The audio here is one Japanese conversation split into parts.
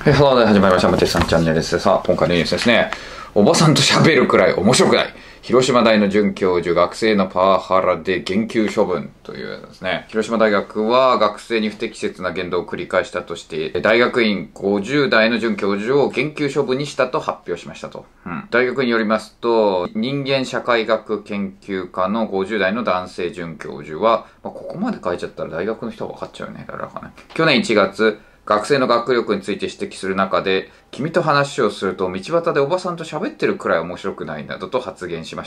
はい、ハローで始まりました。マテさんチャンネルです。さあ、今回のニュースですね。おばさんと喋るくらい面白くない。広島大の准教授、学生のパワハラで減給処分というやつですね。広島大学は学生に不適切な言動を繰り返したとして、大学院50代の准教授を減給処分にしたと発表しましたと。大学によりますと、人間社会学研究科の50代の男性准教授は、ここまで書いちゃったら大学の人は分かっちゃうよね。だからね。去年1月、学生の学力について指摘する中で、君と話をすると道端でおばさんと喋ってるくらい面白くないなどと発言しました。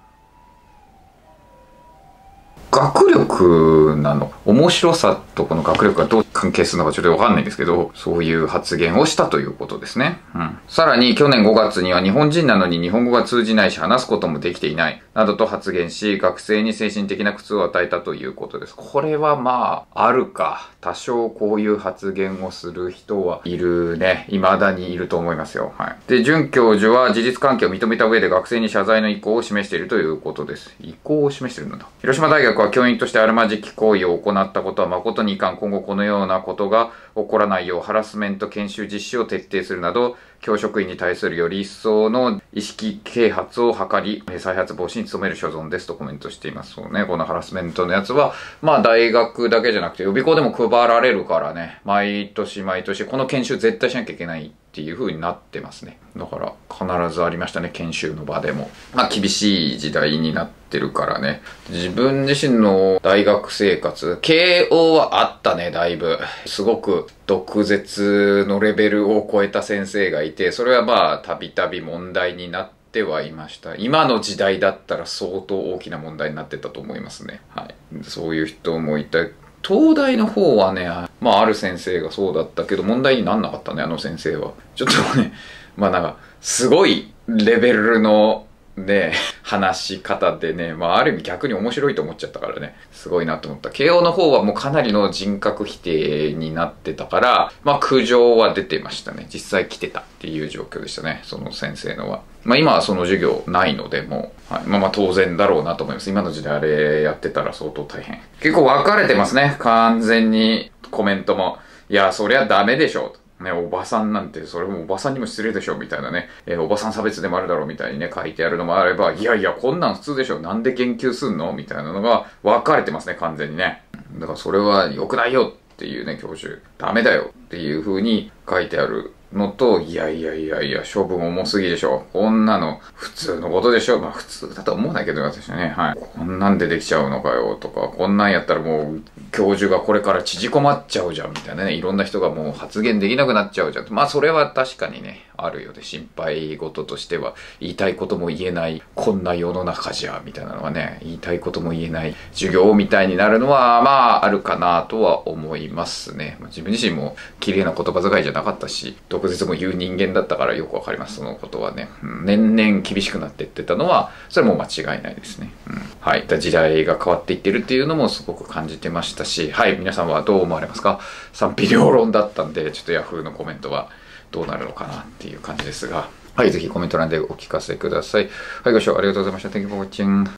学力なの？面白さとこの学力がどう関係するのかちょっとわかんないんですけど、そういう発言をしたということですね。さらに去年5月には日本人なのに日本語が通じないし話すこともできていないなどと発言し、学生に精神的な苦痛を与えたということです。これはまあ、あるか。多少こういう発言をする人はいるね。未だにいると思いますよ。で、准教授は事実関係を認めた上で学生に謝罪の意向を示しているということです。意向を示しているんだ。広島大学は教員としてあるまじき行為を行ったことは誠に遺憾。今後このようなことが起こらないようハラスメント研修実施を徹底するなど、教職員に対するより一層の意識啓発を図り、再発防止に努める所存ですとコメントしています。そうね、このハラスメントのやつは、まあ大学だけじゃなくて予備校でも配られるからね、毎年毎年この研修絶対しなきゃいけないっていう風になってますね。だから必ずありましたね、研修の場でも。まあ厳しい時代になってるからね。自分自身の大学生活、慶応はあったね、だいぶ。すごく毒舌のレベルを超えた先生がいて、それはまあたびたび問題になってはいました。今の時代だったら相当大きな問題になってたと思いますね。そういう人もいた。東大の方はね、まあある先生がそうだったけど問題になんなかったね、あの先生は。ちょっとね、まあなんか、すごいレベルのね、話し方でね、まあある意味逆に面白いと思っちゃったからね、すごいなと思った。慶応の方はもうかなりの人格否定になってたから、まあ苦情は出てましたね。実際来てたっていう状況でしたね、その先生のは。まあ今はその授業ないので、もう、まあ当然だろうなと思います。今の時代あれやってたら相当大変。結構分かれてますね、完全にコメントも。いや、そりゃダメでしょ、と。ね、おばさんなんて、それもおばさんにも失礼でしょ、みたいなね。おばさん差別でもあるだろう、みたいにね、書いてあるのもあれば、いやいや、こんなん普通でしょ、なんで言及すんのみたいなのが分かれてますね、完全にね。だからそれは良くないよっていうね、教授。ダメだよっていう風に書いてあるのと、いやいやいやいや、処分重すぎでしょ。こんなの普通のことでしょ。まあ普通だと思うんだけど、私はね。こんなんでできちゃうのかよとか、こんなんやったらもう、教授がこれから縮こまっちゃうじゃんみたいなね。いろんな人がもう発言できなくなっちゃうじゃん。まあそれは確かにね、あるよね。心配事としては、言いたいことも言えない、こんな世の中じゃ、みたいなのはね、言いたいことも言えない授業みたいになるのは、まああるかなとは思いますね。自分自身も綺麗な言葉遣いじゃなかったし、毒舌も言う人間だったからよくわかります、そのことはね。年々厳しくなっていってたのは、それも間違いないですね。時代が変わっていってるっていうのもすごく感じてましたし、皆さんはどう思われますか？賛否両論だったんで、ちょっとヤフーのコメントはどうなるのかなっていう感じですが、ぜひコメント欄でお聞かせください。ご視聴ありがとうございました。Thank you for watching.